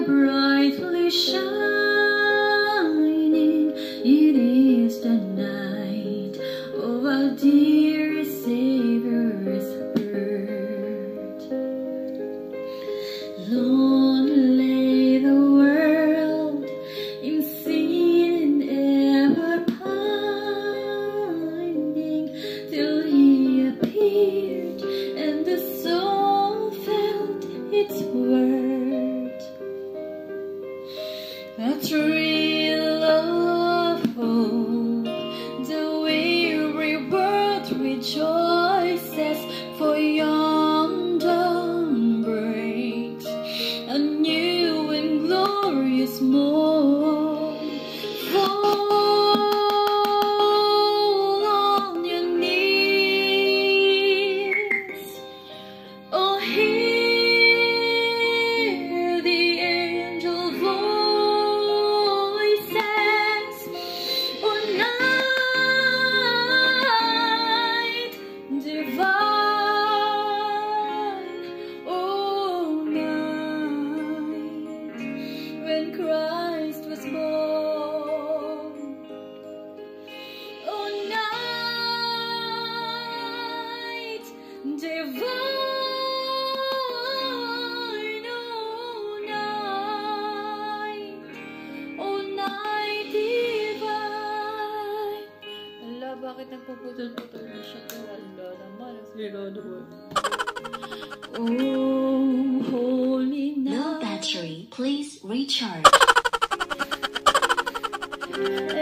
brightly shining. It is the night of our dear Savior's birth. Long lay the world in sin ever pining, till He appeared and the soul felt its worth. A thrill of hope, the weary bird rejoices, for yon dawn breaks a new and glorious morn. Fall on your knees, oh, hear the angel voices. Oh, night divine, oh, night when Christ was born. Oh, night divine, oh, night divine. Ala, bakit nagpuputol-putol na siya? Ala naman, sigurado. Oh, holy night. No battery, please recharge.